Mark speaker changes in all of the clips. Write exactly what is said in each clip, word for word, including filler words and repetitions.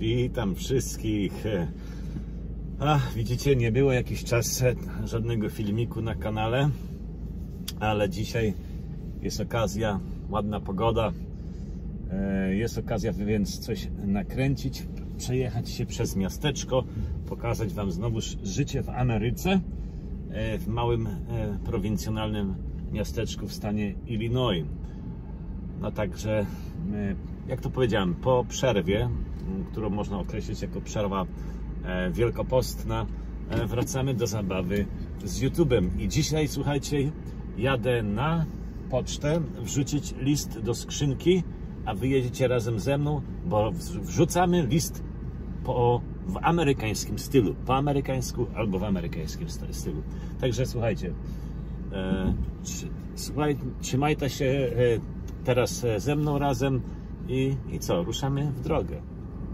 Speaker 1: Witam wszystkich. A, widzicie, nie było jakiś czas żadnego filmiku na kanale, ale dzisiaj jest okazja, ładna pogoda, jest okazja więc coś nakręcić, przejechać się przez miasteczko, pokazać wam znowu życie w Ameryce, w małym prowincjonalnym miasteczku w stanie Illinois. No także, jak to powiedziałem, po przerwie, którą można określić jako przerwa wielkopostna, wracamy do zabawy z YouTube'em. I dzisiaj, słuchajcie, jadę na pocztę wrzucić list do skrzynki, a wy jedziecie razem ze mną, bo wrzucamy list po, w amerykańskim stylu, po amerykańsku albo w amerykańskim stylu. Także słuchajcie, e, słuchaj, trzymajcie się e, teraz ze mną razem i, i co, ruszamy w drogę.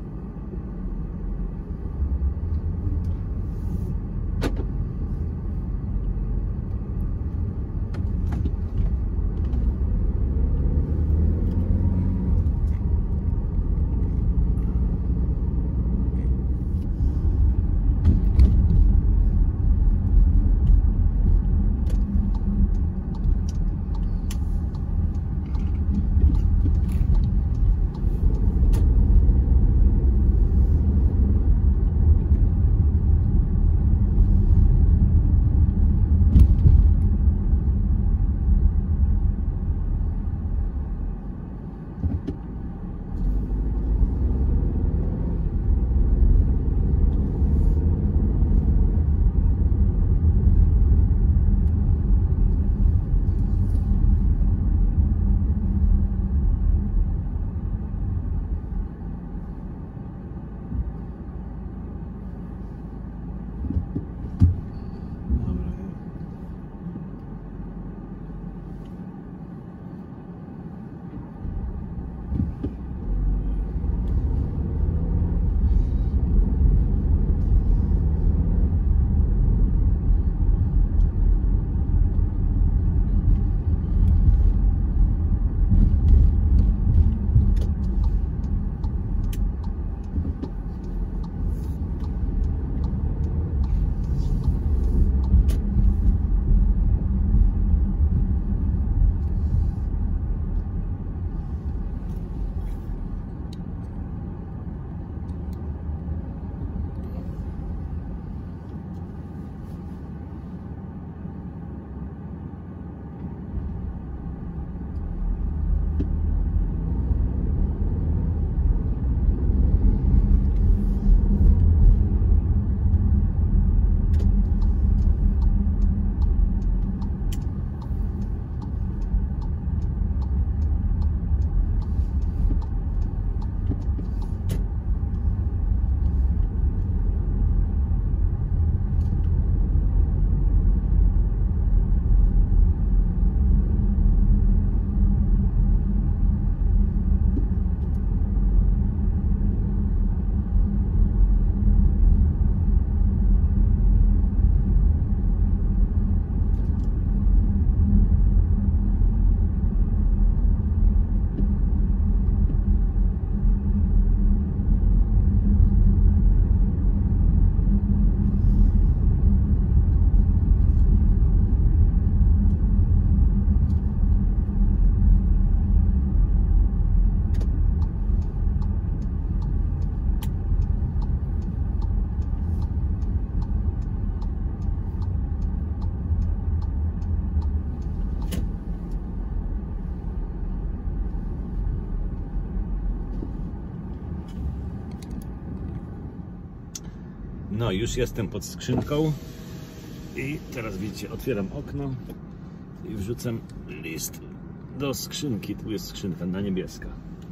Speaker 1: No, już jestem pod skrzynką i teraz widzicie, otwieram okno i wrzucam list do skrzynki. Tu jest skrzynka na niebieska.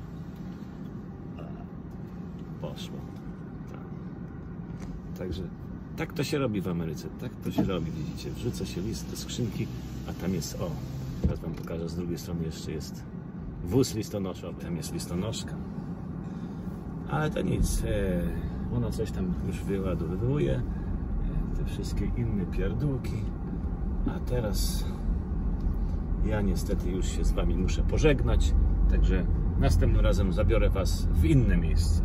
Speaker 1: Poszło. Tak. Także tak to się robi w Ameryce. Tak to się robi, widzicie. Wrzuca się list do skrzynki, a tam jest, o, teraz wam pokażę, z drugiej strony jeszcze jest wóz listonoszowy. Tam jest listonoszka. Ale to nic. Ona coś tam już wyładowuje, te wszystkie inne pierdółki, a teraz ja niestety już się z wami muszę pożegnać, także następnym razem zabiorę was w inne miejsce.